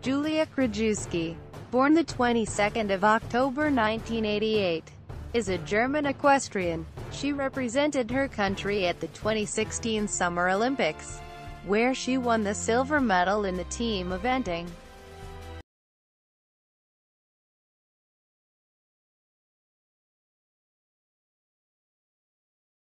Julia Krajewski, born the 22nd of October 1988, is a German equestrian. She represented her country at the 2016 Summer Olympics, where she won the silver medal in the team eventing.